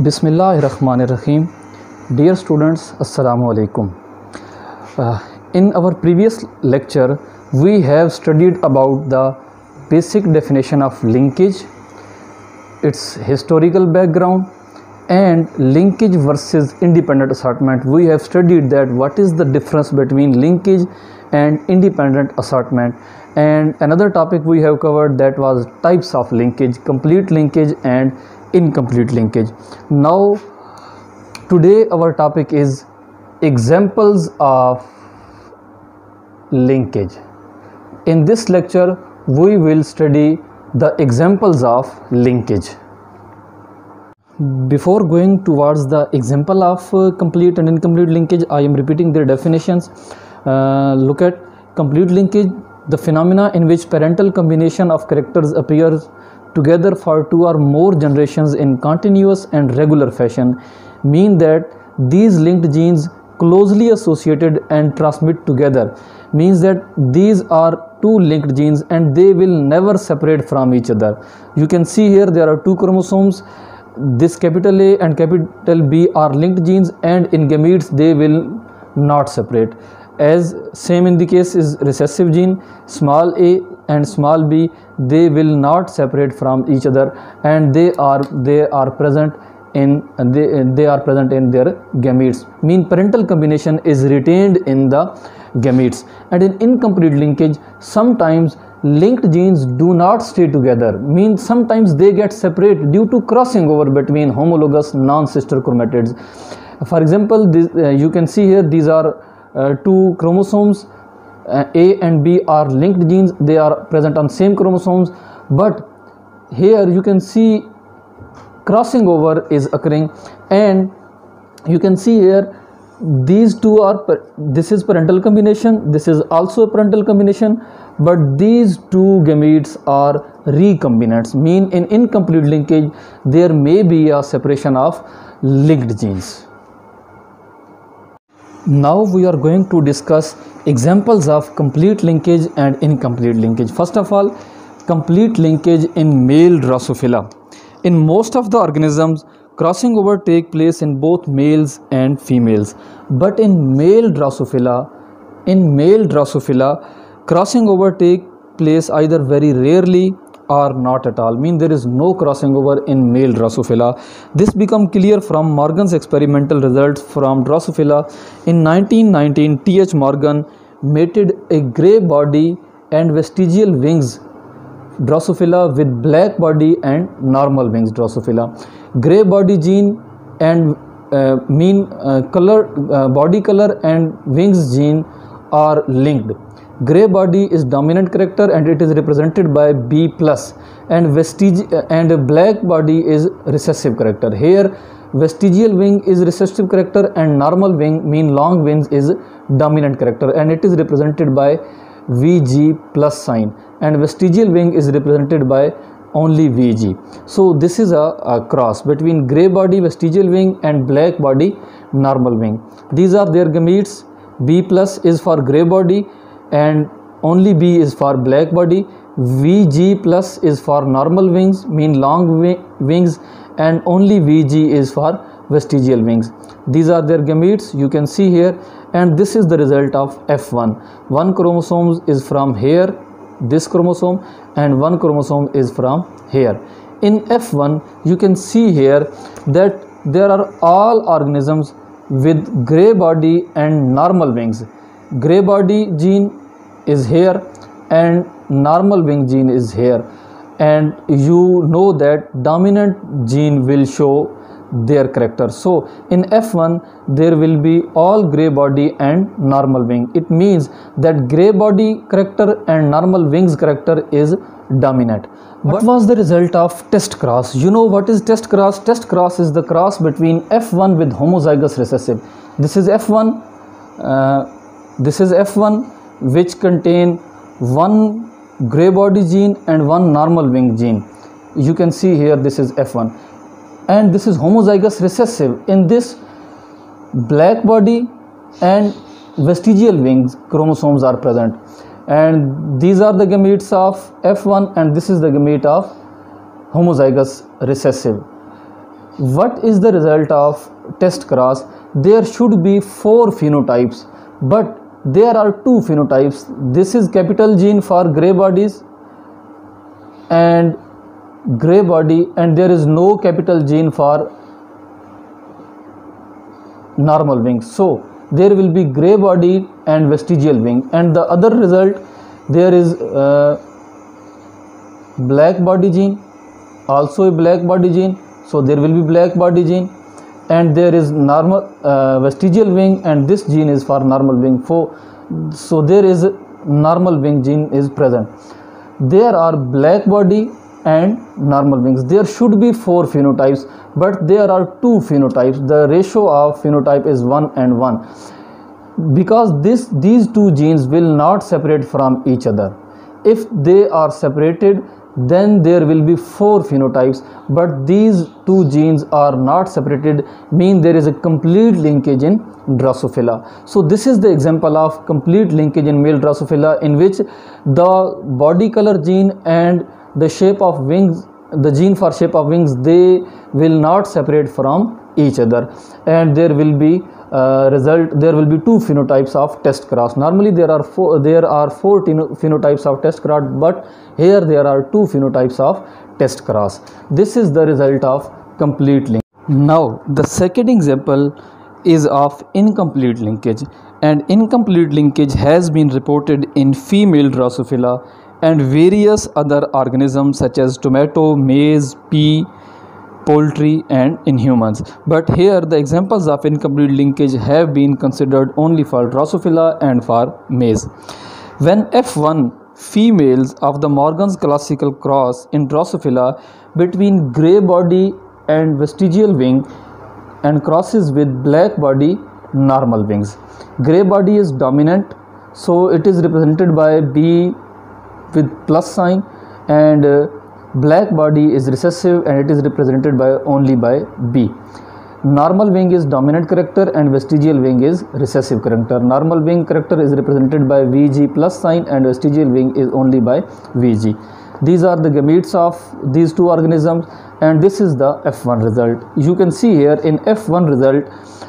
Bismillahirrahmanirrahim. Dear students, Assalamu alaikum. In our previous lecture, we have studied about the basic definition of linkage, its historical background, and linkage versus independent assortment. We have studied that what is the difference between linkage and independent assortment. And another topic we have covered, that was types of linkage, complete linkage and incomplete linkage. Now today our topic is examples of linkage. In this lecture we will study the examples of linkage. Before going towards the example of complete and incomplete linkage, I am repeating their definitions. Look at complete linkage: the phenomena in which parental combination of characters appears together for two or more generations in continuous and regular fashion, mean that these linked genes closely associated and transmit together, means that these are two linked genes and they will never separate from each other. You can see here there are two chromosomes. This capital A and capital B are linked genes, and in gametes they will not separate. As same in the case is recessive gene, small a and small b, they will not separate from each other, and they are present in their gametes. Mean parental combination is retained in the gametes. And in incomplete linkage, sometimes linked genes do not stay together, means sometimes they get separate due to crossing over between homologous non-sister chromatids. For example, you can see here these are two chromosomes. A and B are linked genes, they are present on same chromosomes, but here you can see crossing over is occurring, and you can see here these two are, this is parental combination, this is also a parental combination, but these two gametes are recombinants. Mean in incomplete linkage there may be a separation of linked genes. Now we are going to discuss examples of complete linkage and incomplete linkage. First of all, complete linkage in male Drosophila. In most of the organisms, crossing over take place in both males and females, but in male Drosophila, crossing over take place either very rarely or not at all. Mean there is no crossing over in male Drosophila. This become clear from Morgan's experimental results from Drosophila. In 1919, T.H. Morgan mated a grey body and vestigial wings Drosophila with black body and normal wings Drosophila. Grey body gene and body color and wings gene are linked. Grey body is dominant character and it is represented by B+, and black body is recessive character. Here vestigial wing is recessive character and normal wing, mean long wings, is dominant character, and it is represented by Vg+ sign, and vestigial wing is represented by only Vg. So this is a cross between grey body vestigial wing and black body normal wing. These are their gametes. B+ is for grey body and only B is for black body. Vg+ is for normal wings, mean long wings, and only Vg is for vestigial wings. These are their gametes, you can see here, and this is the result of F1. One chromosome is from here, this chromosome, and one chromosome is from here. In F1 you can see here that there are all organisms with grey body and normal wings. Grey body gene is here and normal wing gene is here, and you know that dominant gene will show their character. So in F1 there will be all grey body and normal wing. It means that grey body character and normal wings character is dominant. What was the result of test cross? You know what is test cross? Test cross is the cross between F1 with homozygous recessive. This is F1, which contain one grey body gene and one normal wing gene. You can see here this is F1, and this is homozygous recessive. In this, black body and vestigial wings chromosomes are present, and these are the gametes of F1 and this is the gamete of homozygous recessive. What is the result of test cross? There should be 4 phenotypes, but there are 2 phenotypes. This is capital gene for gray bodies and gray body, and there is no capital gene for normal wing. So there will be gray body and vestigial wing. And the other result, there is black body gene, also a black body gene, so there will be black body gene, and there is normal vestigial wing, and this gene is for normal wing. So there is normal wing gene is present. There are black body and normal wings. There should be 4 phenotypes, but there are 2 phenotypes. The ratio of phenotype is 1 and 1, because these 2 genes will not separate from each other. If they are separated, then there will be 4 phenotypes, but these 2 genes are not separated, mean there is a complete linkage in Drosophila. So this is the example of complete linkage in male Drosophila, in which the body color gene and the shape of wings, the gene for shape of wings, they will not separate from each other, and there will be there will be 2 phenotypes of test cross. Normally there are 4 phenotypes of test cross, but here there are 2 phenotypes of test cross. This is the result of complete link. Now the second example is of incomplete linkage, and incomplete linkage has been reported in female Drosophila and various other organisms such as tomato, maize, pea, poultry, and in humans. But here the examples of incomplete linkage have been considered only for Drosophila and for maize. When F1 females of the Morgan's classical cross in Drosophila between grey body and vestigial wing and crosses with black body, normal wings. Grey body is dominant, so it is represented by B with plus sign, and black body is recessive and it is represented by only by B. Normal wing is dominant character and vestigial wing is recessive character. Normal wing character is represented by VG plus sign and vestigial wing is only by VG. These are the gametes of these 2 organisms, and this is the F1 result. You can see here in F1 result,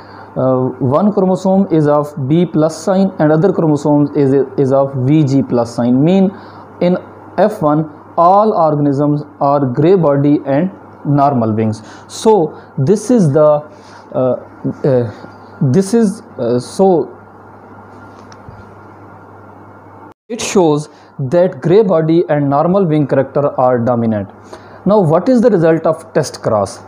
one chromosome is of B plus sign and other chromosomes is of VG plus sign. Mean in F1 all organisms are grey body and normal wings. So this is the it shows that grey body and normal wing character are dominant. Now what is the result of test cross?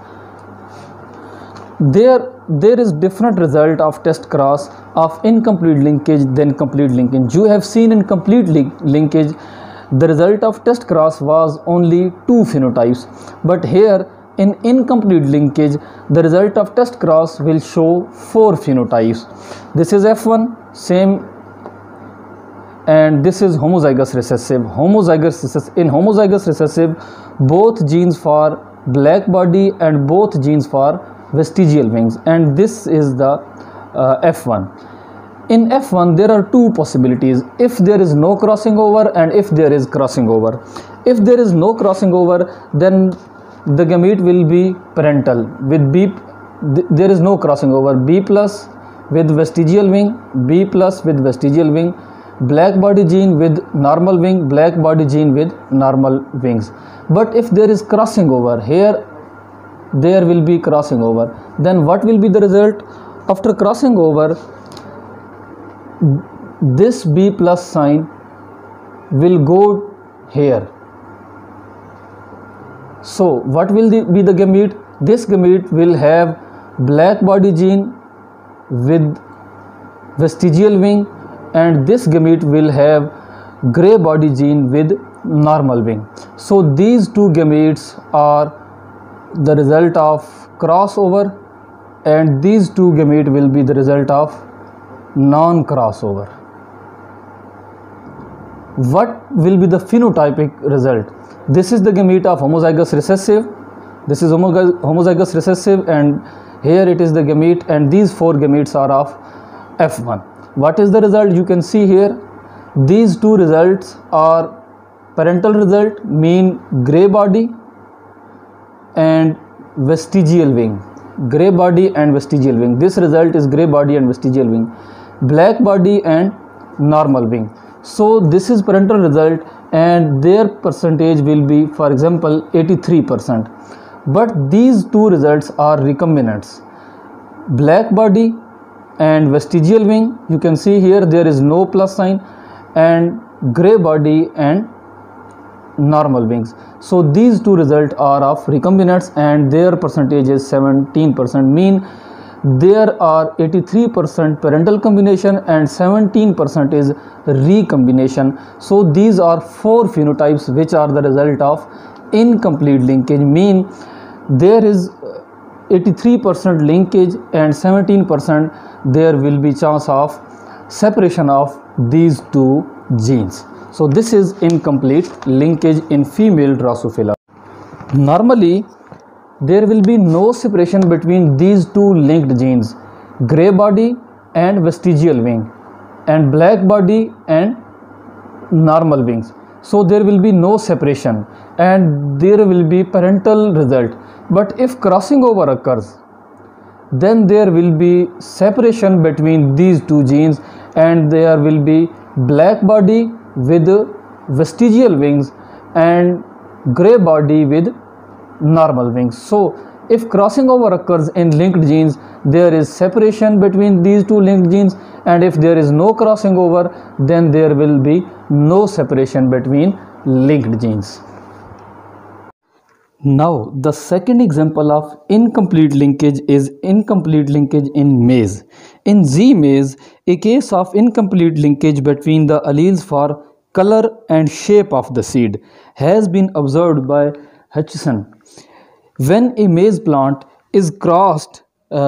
There is different result of test cross of incomplete linkage than complete linkage. You have seen in complete linkage the result of test cross was only 2 phenotypes, but here in incomplete linkage the result of test cross will show 4 phenotypes. This is F1 same, and this is homozygous recessive. In homozygous recessive, both genes for black body and both genes for vestigial wings, and this is the F1. In F1 there are 2 possibilities: if there is no crossing over and if there is crossing over. If there is no crossing over, then the gamete will be parental with B. There is no crossing over. B plus with vestigial wing, B plus with vestigial wing, black body gene with normal wing, black body gene with normal wings. But if there is crossing over, here there will be crossing over, then what will be the result? After crossing over, this B plus sign will go here. So what will be the gamete? This gamete will have black body gene with vestigial wing, and this gamete will have gray body gene with normal wing. So these 2 gametes are the result of crossover, and these 2 gamete will be the result of non-crossover. What will be the phenotypic result? This is the gamete of homozygous recessive. This is homozygous recessive, and here it is the gamete, and these 4 gametes are of F1. What is the result? You can see here these 2 results are parental result, mean gray body, and vestigial wing, gray body and vestigial wing. This result is gray body and vestigial wing. Black body and normal wing. So this is parental result, and their percentage will be, for example, 83%. But these two results are recombinants. Black body and vestigial wing, you can see here there is no plus sign, and gray body and normal wings. So these two results are of recombinants, and their percentage is 17%. Mean there are 83% parental combination and 17% is recombination. So these are four phenotypes which are the result of incomplete linkage. Mean there is 83% linkage and 17% there will be chance of separation of these two genes. So this is incomplete linkage in female Drosophila. Normally there will be no separation between these two linked genes, gray body and vestigial wing, and black body and normal wings. So there will be no separation and there will be parental result. But if crossing over occurs, then there will be separation between these two genes, and there will be black body with vestigial wings and gray body with normal wings. So if crossing over occurs in linked genes, there is separation between these two linked genes, and if there is no crossing over, then there will be no separation between linked genes. Now the second example of incomplete linkage is incomplete linkage in maize. In Z maize, a case of incomplete linkage between the alleles for color and shape of the seed has been observed by Hutchison. When a maize plant is crossed,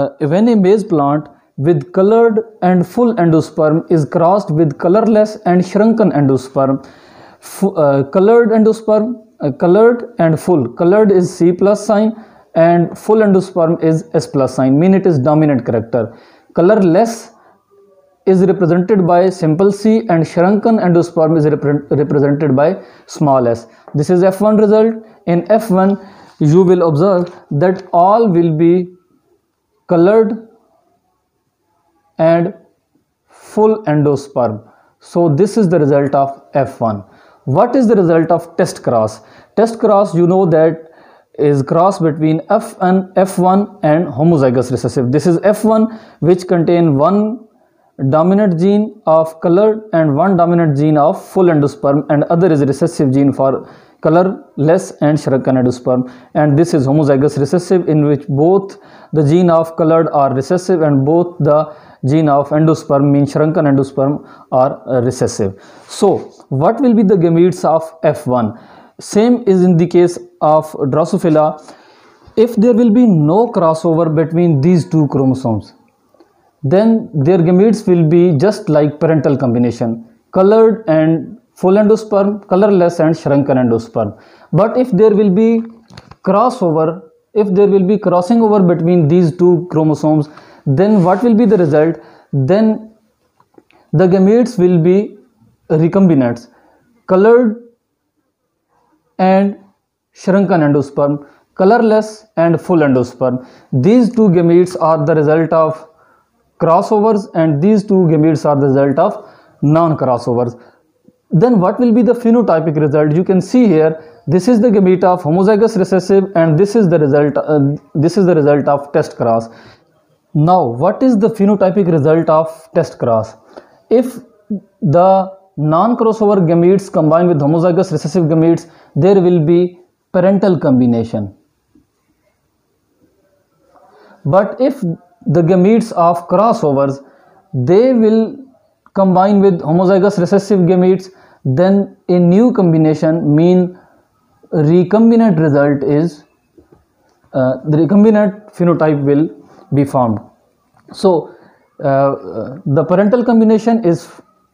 with colored and full endosperm is crossed with colorless and shrunken endosperm, colored endosperm, colored and full, colored is C plus sign and full endosperm is S plus sign, mean it is dominant character. Colorless is represented by simple C and shrunken endosperm is represented by small s. This is F1 result. In F1 you will observe that all will be colored and full endosperm. So this is the result of F1. What is the result of test cross? Test cross, you know that is cross between F1 and homozygous recessive. This is F1 which contain one dominant gene of colored and one dominant gene of full endosperm, and other is recessive gene for colorless and shrunken endosperm, and this is homozygous recessive in which both the gene of colored are recessive and both the gene of endosperm, means shrunken endosperm, are recessive. So what will be the gametes of F1? Same is in the case of Drosophila. If there will be no crossover between these two chromosomes, then their gametes will be just like parental combination, colored and full endosperm, colorless and shrunken endosperm. But if there will be crossover, if there will be crossing over between these two chromosomes, then what will be the result? Then the gametes will be recombinants, colored and shrunken endosperm, colorless and full endosperm. These two gametes are the result of crossovers and these two gametes are the result of non-crossovers. Then what will be the phenotypic result? You can see here, this is the gamete of homozygous recessive and this is the result of test cross. Now what is the phenotypic result of test cross? If the non-crossover gametes combine with homozygous recessive gametes, there will be parental combination. But if the gametes of crossovers, they will combine with homozygous recessive gametes, then a new combination, mean recombinant result is the recombinant phenotype will be formed. So the parental combination is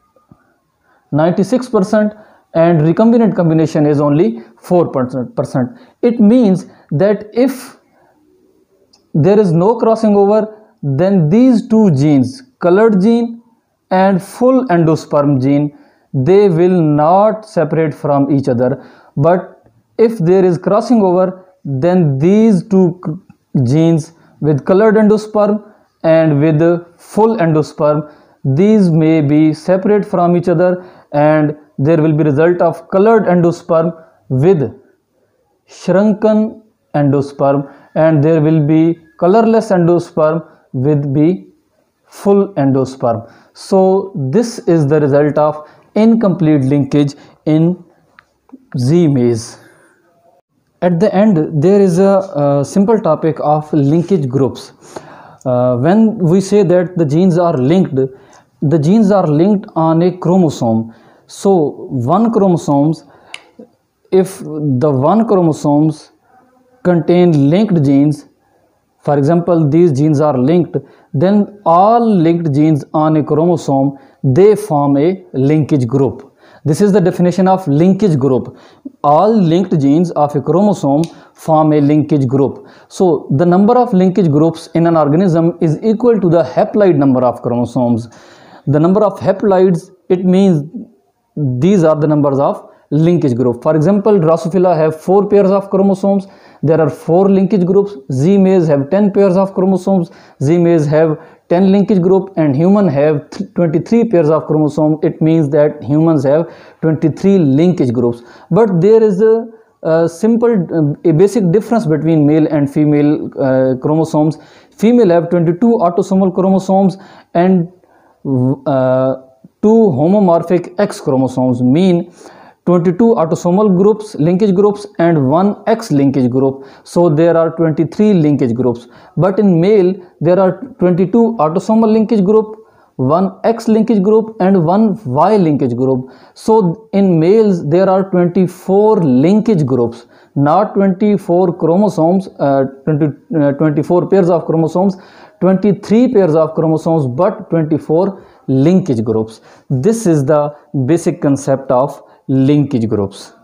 96% and recombinant combination is only 4%. It means that if there is no crossing over, then these two genes, colored gene and full endosperm gene, they will not separate from each other. But if there is crossing over, then these two genes with colored endosperm and with full endosperm, these may be separate from each other, and there will be result of colored endosperm with shrunken endosperm, and there will be colorless endosperm with the full endosperm. So this is the result of incomplete linkage in Z maze. At the end, there is a simple topic of linkage groups. When we say that the genes are linked, the genes are linked on a chromosome. So one chromosomes, if the one chromosomes contain linked genes, for example these genes are linked, then all linked genes on a chromosome, they form a linkage group. This is the definition of linkage group. All linked genes of a chromosome form a linkage group. So the number of linkage groups in an organism is equal to the haploid number of chromosomes. The number of haploids, it means these are the numbers of linkage group. For example, Drosophila have 4 pairs of chromosomes. There are 4 linkage groups. Z maze have 10 pairs of chromosomes. Z maze have 10 linkage group, and human have 23 pairs of chromosomes. It means that humans have 23 linkage groups. But there is a simple, a basic difference between male and female chromosomes. Female have 22 autosomal chromosomes and 2 homomorphic X chromosomes, mean 22 autosomal groups, linkage groups, and 1 X linkage group. So there are 23 linkage groups. But in male, there are 22 autosomal linkage group, 1 X linkage group, and 1 Y linkage group. So in males, there are 24 linkage groups, not 24 chromosomes, 24 pairs of chromosomes, 23 pairs of chromosomes, but 24 linkage groups. This is the basic concept of linkage groups.